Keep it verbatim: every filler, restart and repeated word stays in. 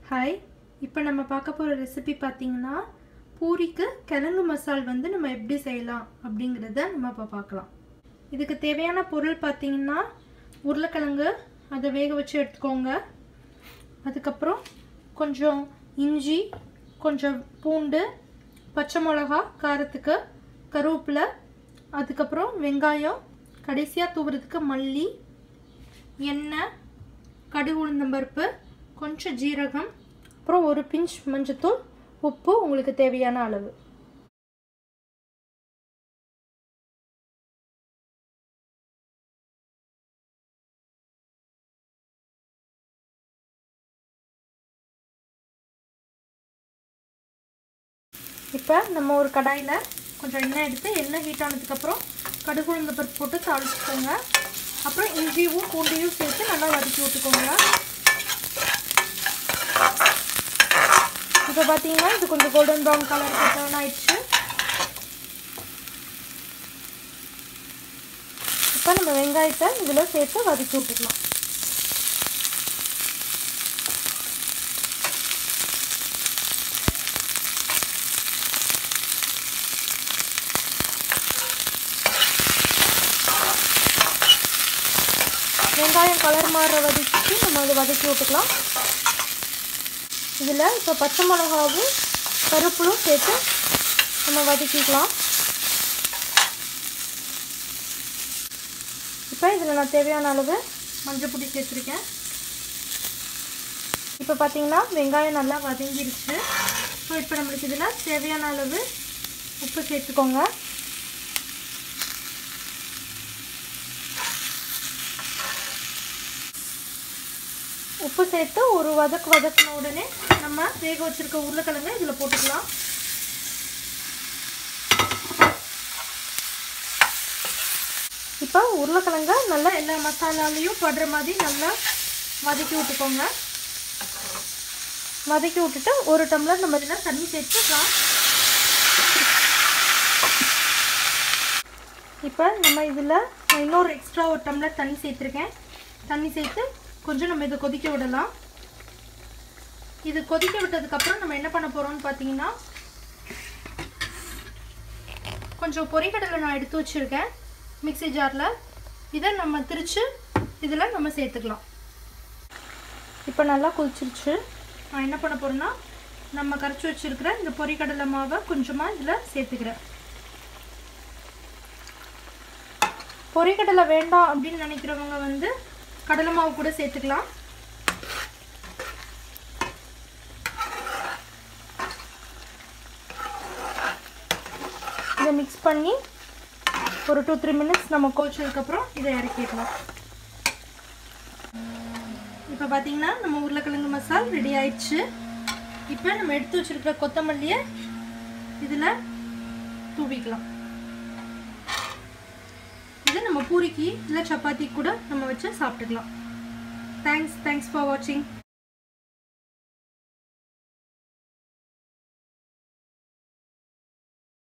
Hi, இப்போ நம்ம பார்க்க போகிற ரெசிபி பார்த்தீங்கன்னா பூரிக்கு கிழங்கு மசால் வந்து நம்ம எப்படி செய்யலாம் அப்படிங்கிறத நம்ம இப்போ பார்க்கலாம். இதுக்கு தேவையான பொருள் பார்த்தீங்கன்னா உருளைக்கிழங்கு, அதை வேக வச்சு எடுத்துக்கோங்க. அதுக்கப்புறம் கொஞ்சம் இஞ்சி, கொஞ்சம் பூண்டு, பச்சை மிளகா காரத்துக்கு, கருவேப்பிலை, அதுக்கப்புறம் வெங்காயம், கடைசியாக தூவுறதுக்கு மல்லி, எண்ணெய், கடுகு உளுந்தம்பருப்பு, கொஞ்சம் ஜீரகம், அப்புறம் ஒரு பிஞ்ச் மஞ்சத்தூள், உப்பு உங்களுக்கு தேவையான அளவு. இப்போ நம்ம ஒரு கடாயில் கொஞ்சம் எண்ணெய் எடுத்து எண்ணெய் ஹீட் ஆனதுக்கப்புறம் கடுகு உளுந்தம்பருப்பு போட்டு தாளிச்சுக்கோங்க. அப்புறம் இஞ்சியும் பூண்டையும் சேர்த்து நல்லா வதக்கி விட்டுக்கோங்க. இப்போ பார்த்தீங்கன்னா இது கொஞ்சம் கோல்டன் ப்ரௌன் கலர் டர்ன் ஆயிடுச்சு. இப்போ நம்ம வெங்காயத்தை இதில் சேர்த்து வதக்கி விட்டுக்கலாம். வெங்காயம் கலர் மாற வதக்கி நம்ம அதை வதக்கி விட்டுக்கலாம். இதில் இப்போ பச்சை மிளகாவும் கருவேப்பிலும் சேர்த்து நம்ம வதக்கிக்கலாம். இப்போ இதில் நான் தேவையான அளவு மஞ்சள் பொடி சேர்த்துருக்கேன். இப்போ பார்த்தீங்கன்னா வெங்காயம் நல்லா வதங்கிடுச்சு. ஸோ இப்போ நம்மளுக்கு இதில் தேவையான அளவு உப்பு சேர்த்துக்கோங்க. உப்பு சேர்த்து ஒரு வதக்கு வதக்கின உடனே நம்ம வேக வச்சுருக்க உருளைக்கிழங்கு இதில் போட்டுக்கலாம். இப்போ உருளைக்கிழங்க நல்லா எல்லா மசாலாலையும் படுற மாதிரி நல்லா வதக்கி விட்டுக்கோங்க. வதக்கி விட்டுட்டு ஒரு டம்ளர் நம்ம இதில் தண்ணி சேர்த்துக்கலாம். இப்போ நம்ம இதில் இன்னொரு எக்ஸ்ட்ரா ஒரு டம்ளர் தண்ணி சேர்த்துருக்கேன். தண்ணி சேர்த்து கொஞ்சம் நம்ம இதை கொதிக்க விடலாம். இது கொதிக்க விட்டதுக்கப்புறம் நம்ம என்ன பண்ண போகிறோம்னு பார்த்தீங்கன்னா கொஞ்சம் பொரிக்கடலை நான் எடுத்து வச்சுருக்கேன் மிக்ஸி ஜாரில். இதை நம்ம திரித்து இதில் நம்ம சேர்த்துக்கலாம். இப்போ நல்லா கொதிச்சிருச்சு. நான் என்ன பண்ண போகிறேன்னா நம்ம கரைச்சி வச்சுருக்கிற இந்த பொரிக்கடலை மாவை கொஞ்சமாக இதில் சேர்த்துக்கிறேன். பொரிக்கடலை வேண்டாம் அப்படின்னு நினைக்கிறவங்க வந்து கடலை மாவு கூட சேர்த்துக்கலாம். இதை மிக்ஸ் பண்ணி ஒரு டூ த்ரீ மினிட்ஸ் நம்ம கொதிச்சதுக்கப்புறம் இதை இறக்கிடலாம். இப்போ பார்த்தீங்கன்னா நம்ம உருளைக்கிழங்கு மசால் ரெடி ஆயிடுச்சு. இப்போ நம்ம எடுத்து வச்சிருக்கிற கொத்தமல்லியை இதில் தூவிக்கலாம். இது நம்ம பூரிக்கு இல்லை சப்பாத்தி கூட நம்ம வச்சு சாப்பிட்டுக்கலாம். தேங்க்ஸ் தேங்க்ஸ் ஃபார் வாட்சிங்.